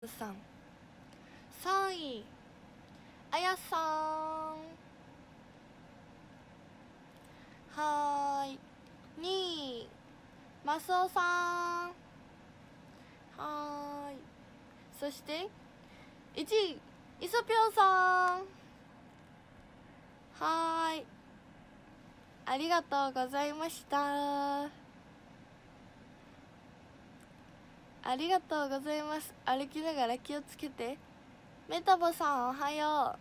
さん、3位あやさん、はーい、2位マスオさん、はーい、そして1位イソピョンさん、はーい、ありがとうございました。ありがとうございます。歩きながら気をつけて。メタボさんおはよ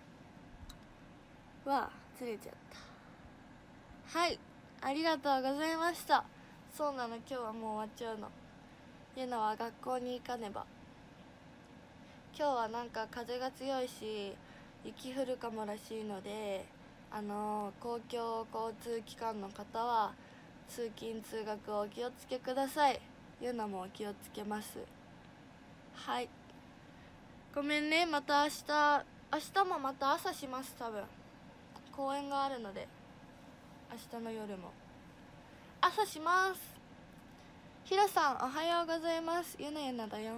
う。わあ、ずれちゃった。はい、ありがとうございました。そうなの、今日はもう終わっちゃうの。ゆなは学校に行かねば。今日はなんか風が強いし雪降るかもらしいので、公共交通機関の方は通勤通学をお気をつけください。ゆなもお気をつけます。はい、ごめんね。また明日もまた朝します。多分公演があるので明日の夜も朝します。ひろさんおはようございます。ゆなゆなだよ。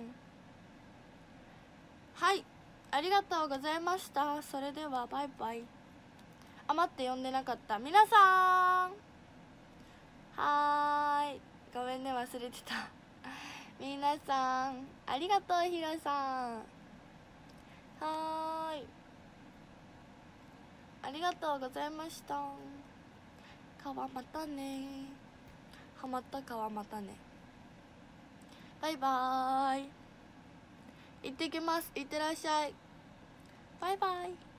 はい、ありがとうございました。それではバイバイ。あ、待って、呼んでなかった。皆さん、はーい、ごめんね、忘れてた。皆さんありがとう。ひろさん、はーい、ありがとうございました。川またね。はまった川またね。バイバーイ。行ってきます。いってらっしゃい。バイバイ。